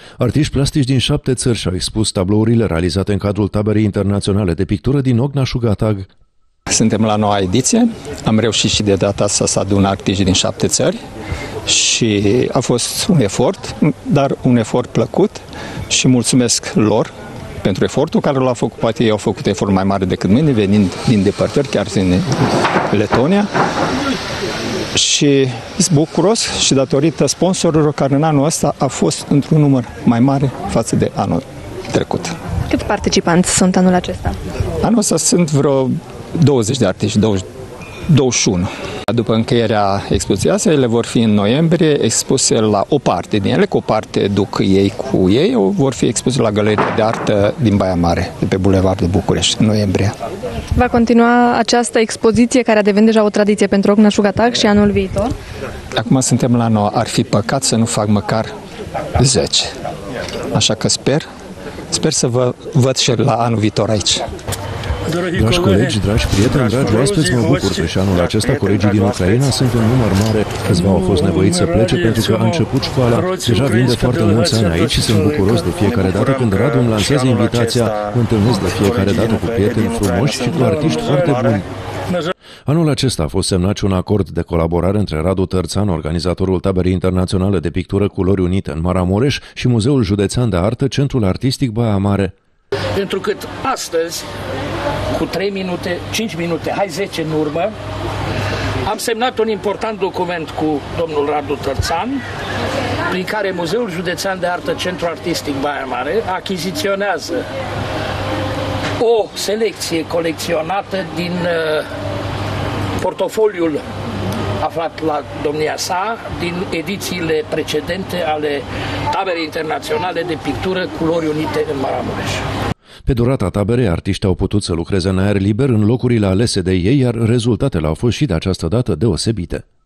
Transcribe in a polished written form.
Artiști plastici din 7 țări și-au expus tablourile realizate în cadrul Taberei Internaționale de Pictură din Ogna-Shugatag. Suntem la noua ediție, am reușit și de data asta să adun artiști din 7 țări și a fost un efort, dar un efort plăcut și mulțumesc lor pentru efortul care l-au făcut. Poate ei au făcut efort mai mare decât mine, venind din depărtări, chiar din Letonia. Și sunt bucuros și datorită sponsorilor care în anul ăsta a fost într-un număr mai mare față de anul trecut. Câți participanți sunt anul acesta? Anul ăsta sunt vreo 20 de artiști, 21. După încheierea expoziției astea, ele vor fi în noiembrie expuse la o parte din ele, cu o parte duc ei cu ei, vor fi expuse la Galeria de Artă din Baia Mare, de pe Bulevard de București, în noiembrie. Va continua această expoziție care a devenit deja o tradiție pentru Ogna-Shugatag și anul viitor? Acum suntem la 9, ar fi păcat să nu fac măcar 10. Așa că sper să vă văd și la anul viitor aici. Dragi colegi, dragi prieteni, dragi oaspeți, mă bucur că și anul acesta colegii din Ucraina sunt în număr mare. Câțiva au fost nevoiți să plece pentru că a început școala. Deja vin de foarte mulți ani aici și sunt bucuros de fiecare dată când Radu îmi lansează invitația. Mă întâlnesc de fiecare dată cu prieteni frumoși și cu artiști foarte buni. Anul acesta a fost semnat și un acord de colaborare între Radu Tărțan, organizatorul Taberei Internaționale de Pictură Culori Unite în Maramureș, și Muzeul Județean de Artă, Centrul Artistic Baia Mare. Pentru că astăzi, cu 3 minute, 5 minute, hai 10 în urmă, am semnat un important document cu domnul Radu Tărțan, prin care Muzeul Județean de Artă, Centrul Artistic Baia Mare, achiziționează o selecție colecționată din portofoliul aflat la domnia sa, din edițiile precedente ale Taberei Internaționale de Pictură Culori Unite în Maramureș. Pe durata taberei, artiștii au putut să lucreze în aer liber în locurile alese de ei, iar rezultatele au fost și de această dată deosebite.